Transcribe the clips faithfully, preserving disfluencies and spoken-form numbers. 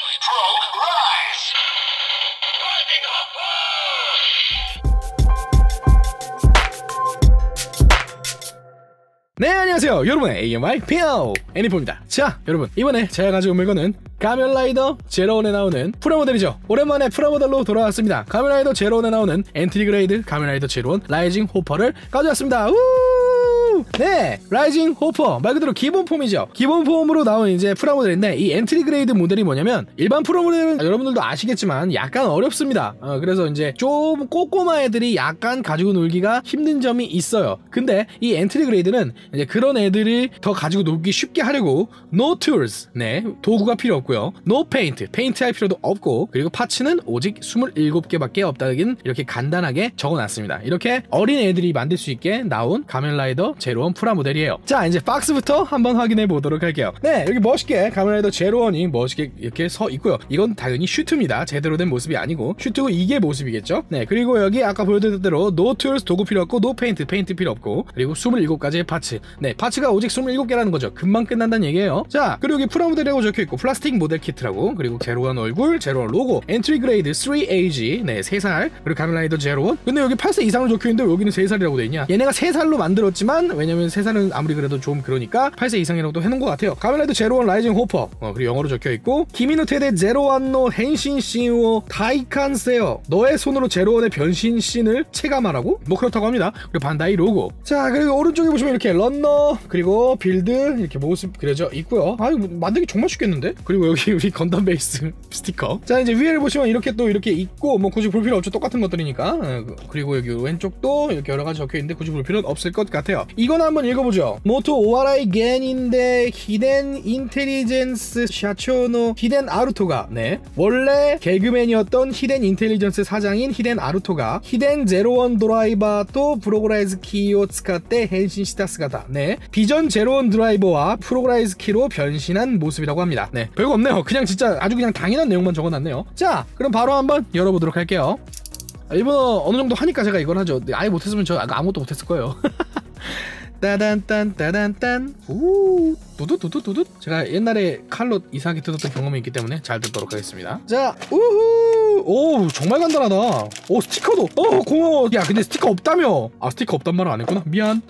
네, 안녕하세요 여러분의 에이엠아이 피오 애니포입니다. 자, 여러분, 이번에 제가 가져온 물건은 가면라이더 제로원에 나오는 프라모델이죠. 오랜만에 프라모델로 돌아왔습니다. 가면라이더 제로원에 나오는 엔트리그레이드 가면라이더 제로원 라이징 호퍼를 가져왔습니다. 우! 네, 라이징 호퍼 말 그대로 기본 폼이죠. 기본 폼으로 나온 이제 프라모델인데, 이 엔트리그레이드 모델이 뭐냐면, 일반 프라모델은 여러분들도 아시겠지만 약간 어렵습니다. 어, 그래서 이제 좀 꼬꼬마 애들이 약간 가지고 놀기가 힘든 점이 있어요. 근데 이 엔트리그레이드는 이제 그런 애들이 더 가지고 놀기 쉽게 하려고 No tools, 네, 도구가 필요 없고요. No paint, 페인트 할 필요도 없고, 그리고 파츠는 오직 스물일곱 개밖에 없다긴 이렇게 간단하게 적어놨습니다. 이렇게 어린 애들이 만들 수 있게 나온 가면라이더 제로원 프라모델이에요. 자, 이제 박스부터 한번 확인해 보도록 할게요. 네, 여기 멋있게 가면라이더 제로원이 멋있게 이렇게 서 있고요. 이건 당연히 슈트입니다. 제대로 된 모습이 아니고 슈트고 이게 모습이겠죠. 네, 그리고 여기 아까 보여드렸던 대로 No tools, 도구 필요 없고, No paint, 페인트 필요 없고, 그리고 스물일곱 가지의 파츠. 네, 파츠가 오직 스물일곱 개라는 거죠. 금방 끝난다는 얘기예요. 자, 그리고 여기 프라모델이라고 적혀있고 플라스틱 모델 키트라고, 그리고 제로원 얼굴, 제로원 로고, 엔트리 그레이드 쓰리 에이지, 네, 세 살, 그리고 가면라이더 제로원. 근데 여기 팔 세 이상으로 적혀있는데 여기는 세 살이라고 돼있냐. 얘네가 세 살로 만들었지만, 왜냐면 세 살은 아무리 그래도 좀 그러니까 팔 세 이상이라고 또 해놓은 것 같아요. 가면라이더 제로원 라이징 호퍼, 어, 그리고 영어로 적혀있고, 키미노 테데 제로원노 헨신 씬오 다이칸세요, 너의 손으로 제로원의 변신 씬을 체감하라고? 뭐 그렇다고 합니다. 그리고 반다이 로고. 자, 그리고 오른쪽에 보시면 이렇게 런너, 그리고 빌드 이렇게 모습 그려져 있고요. 아, 이거 만들기 정말 쉽겠는데? 그리고 여기 우리 건담 베이스 스티커. 자, 이제 위에를 보시면 이렇게 또 이렇게 있고, 뭐 굳이 볼 필요 없죠. 똑같은 것들이니까. 그리고 여기 왼쪽도 이렇게 여러 가지 적혀 있는데 굳이 볼 필요는 없을 것 같아요. 이건 한번 읽어보죠. 모토 오아라이 겐인데 히덴 인텔리전스 샤초노 히덴 아루토가, 네, 원래 개그맨이었던 히덴 인텔리전스 사장인 히덴 아루토가 히덴 제로원 드라이버 또 프로그라이즈 키を使って変身した姿. 네, 비전 제로원 드라이버와 프로그라이즈 키로 변신한 모습이라고 합니다. 네, 별거 없네요. 그냥 진짜 아주 그냥 당연한 내용만 적어놨네요. 자, 그럼 바로 한번 열어보도록 할게요. 일본어 어느 정도 하니까 제가 이걸 하죠. 아예 못했으면 저 아무것도 못했을 거예요. 따단딴 따단딴 우 두두두두두두. 제가 옛날에 칼로 이상하게 뜯었던 경험이 있기 때문에 잘 뜯도록 하겠습니다. 자, 우후. 오, 정말 간단하다. 오, 스티커도. 어, 고마워. 야, 근데 스티커 없다며. 아, 스티커 없단 말을 안 했구나. 미안.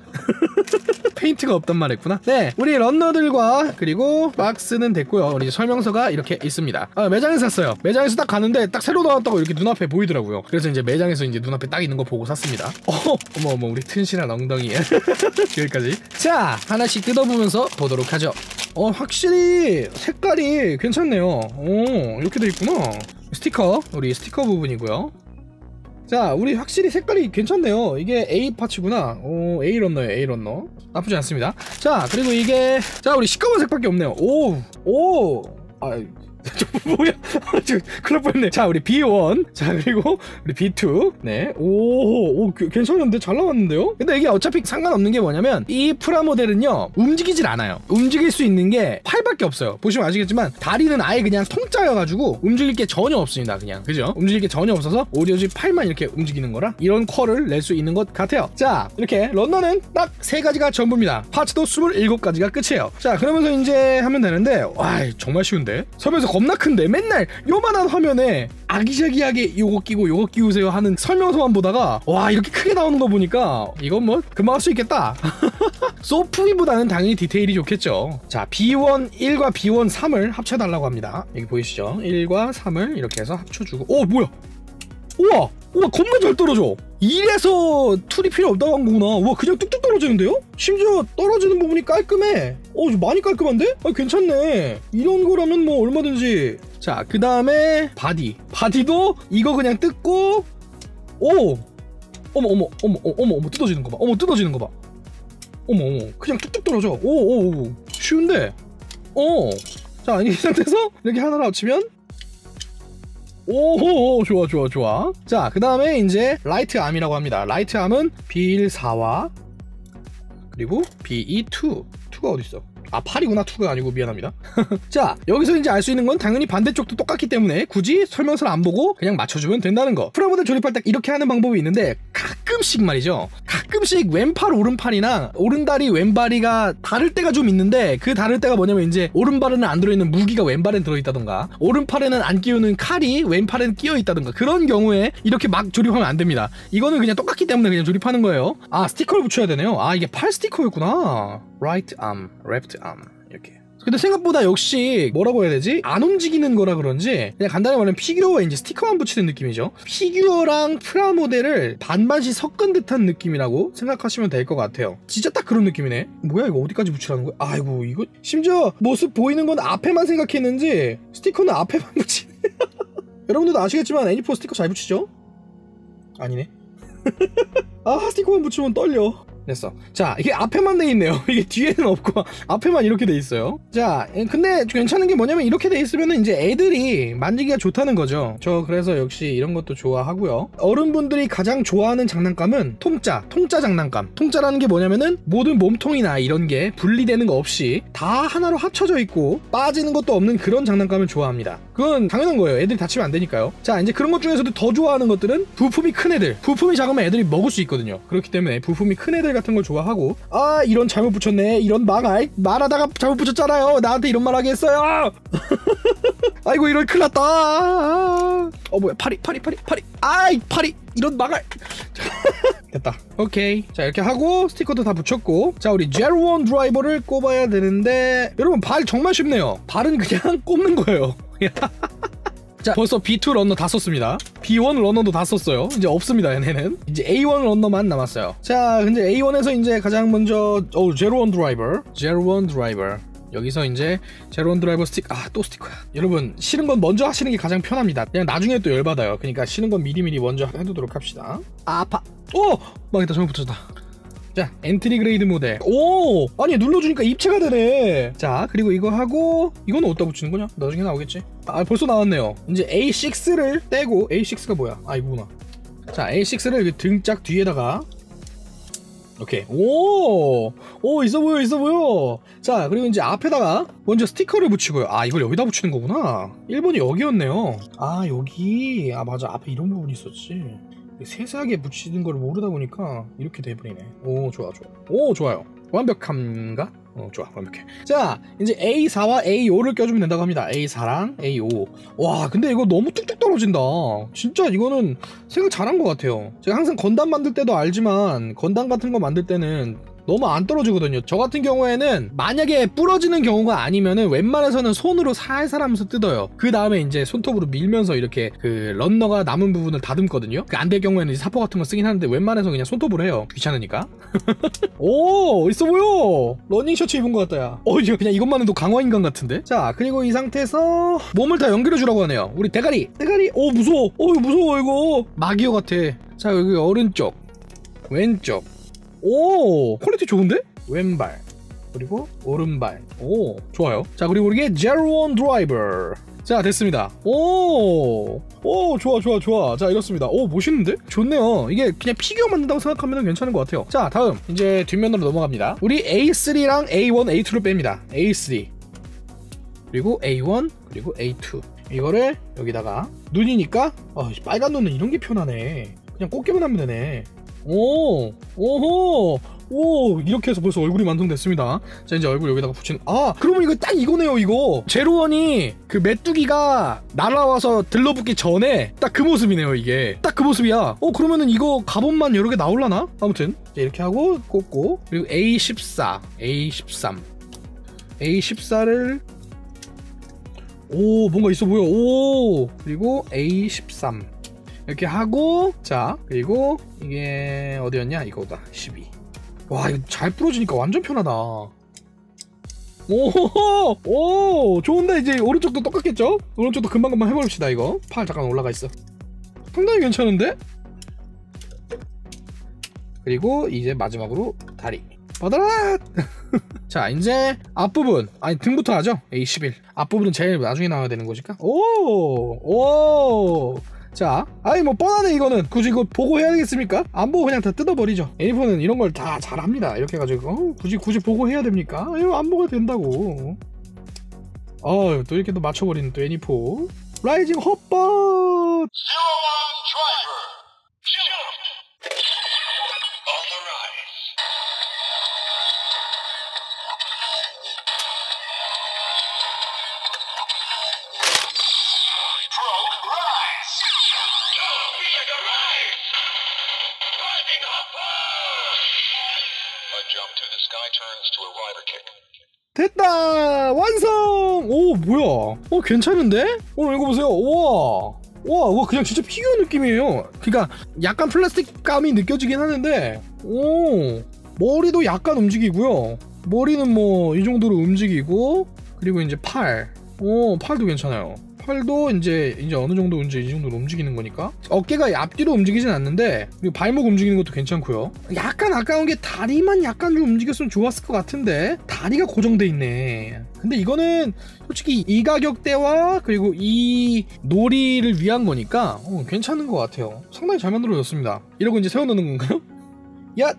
페인트가 없단 말 했구나. 네, 우리 런너들과 그리고 박스는 됐고요. 우리 설명서가 이렇게 있습니다. 아, 매장에서 샀어요. 매장에서 딱 가는데 딱 새로 나왔다고 이렇게 눈앞에 보이더라고요. 그래서 이제 매장에서 이제 눈앞에 딱 있는 거 보고 샀습니다. 어, 어머 어머, 우리 튼실한 엉덩이. 여기까지. 자, 하나씩 뜯어보면서 보도록 하죠. 어, 확실히 색깔이 괜찮네요. 오, 이렇게 돼 있구나. 스티커, 우리 스티커 부분이고요. 자, 우리 확실히 색깔이 괜찮네요. 이게 A 파츠구나. 오, A 런너예요. A 런너. 나쁘지 않습니다. 자, 그리고 이게, 자, 우리 시꺼먼 색밖에 없네요. 오, 오, 아, 뭐야? 지금 큰일 날 뻔했네. 자, 우리 비 원. 자, 그리고 우리 비 투. 네. 오, 오, 괜찮은데? 잘 나왔는데요? 근데 이게 어차피 상관없는 게 뭐냐면, 이 프라모델은요, 움직이질 않아요. 움직일 수 있는 게 팔밖에 없어요. 보시면 아시겠지만 다리는 아예 그냥 통짜여가지고 움직일 게 전혀 없습니다. 그냥, 그죠? 움직일 게 전혀 없어서 오로지 팔만 이렇게 움직이는 거라 이런 퀄을 낼 수 있는 것 같아요. 자, 이렇게 런너는 딱 세 가지가 전부입니다. 파츠도 스물일곱 가지가 끝이에요. 자, 그러면서 이제 하면 되는데, 와, 정말 쉬운데? 설명서 겁나 큰데 맨날 요만한 화면에 아기자기하게 요거 끼고 요거 끼우세요 하는 설명서만 보다가, 와, 이렇게 크게 나오는 거 보니까 이건 뭐 금방 할 수 있겠다. 소프기보다는 당연히 디테일이 좋겠죠. 자, 비 원 일과 비 원 삼을 합쳐달라고 합니다. 여기 보이시죠? 일과 삼을 이렇게 해서 합쳐주고. 오, 뭐야? 우와, 우와, 겁나 잘 떨어져. 이래서 툴이 필요 없다고 한 거구나. 우와, 그냥 뚝뚝 떨어지는데요? 심지어 떨어지는 부분이 깔끔해. 어, 많이 깔끔한데? 아, 괜찮네. 이런 거라면 뭐 얼마든지. 자, 그 다음에 바디. 바디도 이거 그냥 뜯고, 오, 어머 어머 어머 어머 어머 뜯어지는 거 봐. 어머 뜯어지는 거 봐. 어머 어머, 그냥 뚝뚝 떨어져. 오오오, 쉬운데. 어, 자, 이 상태에서 이렇게 하나를 합치면, 오호, 좋아 좋아 좋아. 자, 그 다음에 이제 라이트 암이라고 합니다. 라이트 암은 비 일 사와 그리고 비 이 투. 투가 어딨어? 아 팔이구나, 이가 아니고. 미안합니다. 자, 여기서 이제 알 수 있는 건 당연히 반대쪽도 똑같기 때문에 굳이 설명서를 안 보고 그냥 맞춰주면 된다는 거. 프라모델 조립할 때 이렇게 하는 방법이 있는데, 가끔씩 말이죠, 가끔씩 왼팔 오른팔이나 오른다리 왼발이가 다를 때가 좀 있는데, 그 다를 때가 뭐냐면 이제 오른발에는 안 들어있는 무기가 왼발엔 들어있다던가, 오른팔에는 안 끼우는 칼이 왼팔엔 끼어있다던가, 그런 경우에 이렇게 막 조립하면 안 됩니다. 이거는 그냥 똑같기 때문에 그냥 조립하는 거예요. 아, 스티커를 붙여야 되네요. 아, 이게 팔 스티커였구나. right arm, left arm 이렇게. 근데 생각보다 역시 뭐라고 해야 되지? 안 움직이는 거라 그런지 그냥 간단히 말하면 피규어에 이제 스티커만 붙이는 느낌이죠. 피규어랑 프라모델을 반반씩 섞은 듯한 느낌이라고 생각하시면 될 것 같아요. 진짜 딱 그런 느낌이네. 뭐야 이거 어디까지 붙이라는 거야? 아이고 이거 심지어 모습 보이는 건 앞에만 생각했는지 스티커는 앞에만 붙이네. 여러분들도 아시겠지만 애니포 스티커 잘 붙이죠? 아니네. 아 스티커만 붙이면 떨려. 됐어. 자, 이게 앞에만 돼 있네요. 이게 뒤에는 없고 앞에만 이렇게 돼 있어요. 자, 근데 괜찮은 게 뭐냐면 이렇게 돼 있으면 이제 애들이 만지기가 좋다는 거죠. 저 그래서 역시 이런 것도 좋아하고요. 어른분들이 가장 좋아하는 장난감은 통짜, 통짜 장난감. 통짜라는 게 뭐냐면은 모든 몸통이나 이런 게 분리되는 거 없이 다 하나로 합쳐져 있고 빠지는 것도 없는 그런 장난감을 좋아합니다. 그건 당연한 거예요. 애들이 다치면 안 되니까요. 자, 이제 그런 것 중에서도 더 좋아하는 것들은 부품이 큰 애들. 부품이 작으면 애들이 먹을 수 있거든요. 그렇기 때문에 부품이 큰 애들 같은 걸 좋아하고, 아 이런 잘못 붙였네, 이런 망할, 말하다가 잘못 붙였잖아요, 나한테 이런 말 하게 했어요. 아이고 이런 큰일 났다. 어 뭐야, 파리 파리 파리 파리, 아이 파리, 이런 망할. 됐다. 오케이. 자 이렇게 하고 스티커도 다 붙였고, 자 우리 제로원 드라이버를 꼽아야 되는데, 여러분 발 정말 쉽네요. 발은 그냥 꼽는 거예요. 자 벌써 비 투 런너 다 썼습니다. 비 원 런너도 다 썼어요. 이제 없습니다 얘네는. 이제 에이 원 런너만 남았어요. 자 근데 에이 원에서 이제 가장 먼저 어 제로원 드라이버, 제로원 드라이버 여기서 이제 제로원 드라이버 스틱, 아 또 스티커야. 여러분 싫은 건 먼저 하시는 게 가장 편합니다. 그냥 나중에 또 열받아요. 그러니까 싫은 건 미리미리 먼저 해두도록 합시다. 아, 아파. 오! 망했다. 잘못 붙였다. 자 엔트리 그레이드 모델. 오! 아니 눌러주니까 입체가 되네. 자 그리고 이거 하고, 이거는 어디다 붙이는 거냐? 나중에 나오겠지. 아 벌써 나왔네요. 이제 에이 식스를 떼고, 에이 식스가 뭐야? 아 이거구나. 자 에이 식스를 등짝 뒤에다가, 오케이. 오! 오 있어 보여 있어 보여. 자 그리고 이제 앞에다가 먼저 스티커를 붙이고요. 아 이걸 여기다 붙이는 거구나. 일 번이 여기였네요. 아 여기, 아 맞아, 앞에 이런 부분이 있었지. 세세하게 붙이는 걸 모르다 보니까 이렇게 돼버리네. 오 좋아 좋아. 오 좋아요. 완벽한가? 어 좋아, 완벽해. 자 이제 에이 사와 에이 오를 껴주면 된다고 합니다. 에이 사랑 에이 오. 와 근데 이거 너무 뚝뚝 떨어진다. 진짜 이거는 생각 잘한 것 같아요. 제가 항상 건담 만들 때도 알지만, 건담 같은 거 만들 때는 너무 안 떨어지거든요. 저 같은 경우에는 만약에 부러지는 경우가 아니면은 웬만해서는 손으로 살살 하면서 뜯어요. 그 다음에 이제 손톱으로 밀면서 이렇게 그 런너가 남은 부분을 다듬거든요. 그 안 될 경우에는 이제 사포 같은 거 쓰긴 하는데 웬만해서 그냥 손톱으로 해요. 귀찮으니까. 오 있어 보여. 러닝 셔츠 입은 것 같다 야. 어 이거 그냥 이것만 해도 강화인간 같은데. 자 그리고 이 상태에서 몸을 다 연결해 주라고 하네요. 우리 대가리 대가리. 오 무서워. 어 이거 무서워 이거. 마기어 같아. 자 여기 오른쪽 왼쪽. 오 퀄리티 좋은데? 왼발 그리고 오른발. 오 좋아요. 자 그리고 이게 제로원 드라이버. 자 됐습니다. 오, 오 좋아 좋아 좋아. 자 이렇습니다. 오 멋있는데? 좋네요. 이게 그냥 피규어 만든다고 생각하면 괜찮은 것 같아요. 자 다음 이제 뒷면으로 넘어갑니다. 우리 에이 쓰리랑 에이 원, 에이 투를 뺍니다. 에이 쓰리 그리고 에이 원 그리고 에이 투. 이거를 여기다가, 눈이니까 아, 빨간 눈은 이런 게 편하네. 그냥 꽂기만 하면 되네. 오, 오호, 오, 이렇게 해서 벌써 얼굴이 완성됐습니다. 자, 이제 얼굴 여기다가 붙이는, 아, 그러면 이거 딱 이거네요, 이거. 제로원이 그 메뚜기가 날아와서 들러붙기 전에 딱 그 모습이네요, 이게. 딱 그 모습이야. 어, 그러면은 이거 갑옷만 여러 개 나올라나? 아무튼, 이렇게 하고 꽂고, 그리고 에이 십사, 에이 십삼, 에이 십사를, 오, 뭔가 있어 보여. 오, 그리고 에이 십삼. 이렇게 하고, 자 그리고 이게 어디였냐, 이거다. 십이. 와 이거 잘 부러지니까 완전 편하다. 오호호, 오 좋은데. 이제 오른쪽도 똑같겠죠? 오른쪽도 금방금방 해봅시다. 이거 팔 잠깐 올라가 있어. 상당히 괜찮은데? 그리고 이제 마지막으로 다리 받아라. 자 이제 앞부분, 아니 등부터 하죠. 에이 십일 앞부분은 제일 나중에 나와야 되는 것일까? 오, 오. 자, 아이 뭐 뻔하네 이거는. 굳이 이거 보고 해야 되겠습니까? 안 보고 그냥 다 뜯어버리죠. 애니포는 이런 걸 다 잘합니다. 이렇게 해가지고 어, 굳이 굳이 보고 해야 됩니까? 이거 안 보고 된다고. 어, 또 이렇게 또 맞춰버리는 또 애니포. 라이징 헛벗. 됐다! 완성! 오, 뭐야? 어, 괜찮은데? 어, 이거 보세요. 우와! 와, 와, 그냥 진짜 피규어 느낌이에요. 그러니까 약간 플라스틱 감이 느껴지긴 하는데, 오, 머리도 약간 움직이고요. 머리는 뭐 이 정도로 움직이고, 그리고 이제 팔, 오, 팔도 괜찮아요. 팔도 이제 이제 어느 정도 이제 이 정도로 움직이는 거니까. 어깨가 앞뒤로 움직이진 않는데, 그리고 발목 움직이는 것도 괜찮고요. 약간 아까운 게 다리만 약간 좀 움직였으면 좋았을 것 같은데 다리가 고정돼 있네. 근데 이거는 솔직히 이 가격대와 그리고 이 놀이를 위한 거니까 어, 괜찮은 것 같아요. 상당히 잘 만들어졌습니다. 이러고 이제 세워놓는 건가요? 야!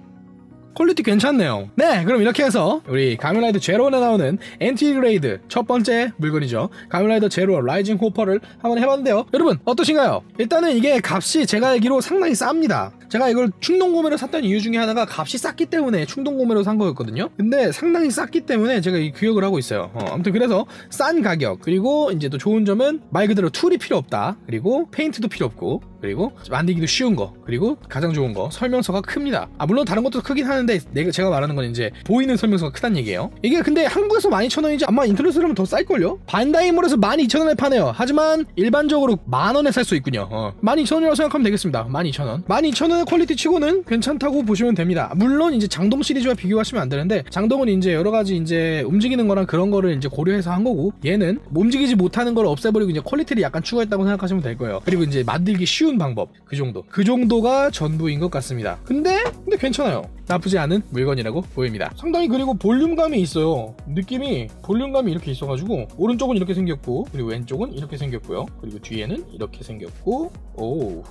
퀄리티 괜찮네요. 네, 그럼 이렇게 해서 우리 가면라이더 제로에 나오는 엔티그레이드 첫 번째 물건이죠. 가면라이더 제로 라이징 호퍼를 한번 해봤는데요. 여러분 어떠신가요? 일단은 이게 값이 제가 알기로 상당히 쌉니다. 제가 이걸 충동구매로 샀던 이유 중에 하나가 값이 쌌기 때문에 충동구매로 산 거였거든요. 근데 상당히 쌌기 때문에 제가 이 기억을 하고 있어요. 어, 아무튼 그래서 싼 가격, 그리고 이제 또 좋은 점은 말 그대로 툴이 필요 없다, 그리고 페인트도 필요 없고, 그리고 만들기도 쉬운 거, 그리고 가장 좋은 거 설명서가 큽니다. 아 물론 다른 것도 크긴 하는데 내가 제가 말하는 건 이제 보이는 설명서가 크다는 얘기예요. 이게 근데 한국에서 만 이천 원이지 아마 인터넷으로 하면 더 쌀걸요? 반다이몰에서 만 이천 원에 파네요. 하지만 일반적으로 만 원에 살 수 있군요. 어. 만 이천 원이라고 생각하면 되겠습니다. 만 이천 원. 만 이천 원의 퀄리티 치고는 괜찮다고 보시면 됩니다. 물론 이제 장동 시리즈와 비교하시면 안 되는데, 장동은 이제 여러 가지 이제 움직이는 거랑 그런 거를 이제 고려해서 한 거고, 얘는 움직이지 못하는 걸 없애버리고 이제 퀄리티를 약간 추가했다고 생각하시면 될 거예요. 그리고 이제 만들기 쉬운 방법, 그 정도 그 정도가 전부인 것 같습니다. 근데 근데 괜찮아요. 나쁘지 않은 물건이라고 보입니다. 상당히 그리고 볼륨감이 있어요. 느낌이 볼륨감이 이렇게 있어가지고 오른쪽은 이렇게 생겼고, 그리고 왼쪽은 이렇게 생겼고요. 그리고 뒤에는 이렇게 생겼고, 오,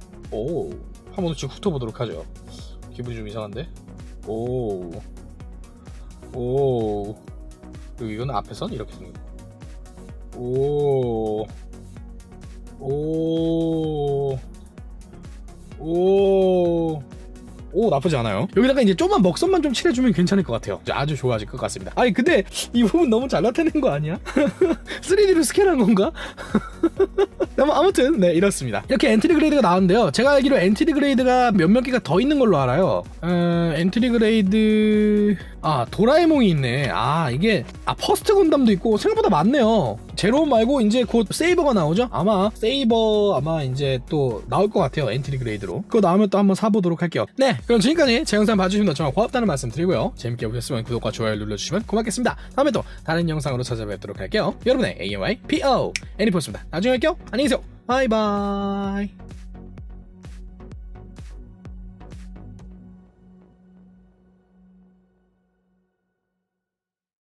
오, 한번 지금 훑어보도록 하죠. 기분이 좀 이상한데? 오, 오, 그리고 이거는 앞에선 이렇게 생겼고, 오, 오, 오, 오, 나쁘지 않아요. 여기다가 이제 좀만 먹선만 좀 칠해주면 괜찮을 것 같아요. 아주 좋아질 것 같습니다. 아니 근데 이 부분 너무 잘 나타낸 거 아니야? 쓰리디로 스캔한 건가? 아무튼 네, 이렇습니다. 이렇게 엔트리 그레이드가 나왔는데요. 제가 알기로 엔트리 그레이드가 몇몇 개가 더 있는 걸로 알아요. 어, 엔트리 그레이드, 아 도라에몽이 있네. 아 이게 아 퍼스트 건담도 있고 생각보다 많네요. 제로 말고 이제 곧 세이버가 나오죠? 아마 세이버 아마 이제 또 나올 것 같아요. 엔트리 그레이드로. 그거 나오면 또 한번 사보도록 할게요. 네, 그럼 지금까지 제 영상 봐주시면 정말 고맙다는 말씀 드리고요. 재밌게 보셨으면 구독과 좋아요 눌러주시면 고맙겠습니다. 다음에 또 다른 영상으로 찾아뵙도록 할게요. 여러분의 에이엠와이 피오 애니포였습니다. 나중에 뵐게요. 안녕히 계세요. 바이바이.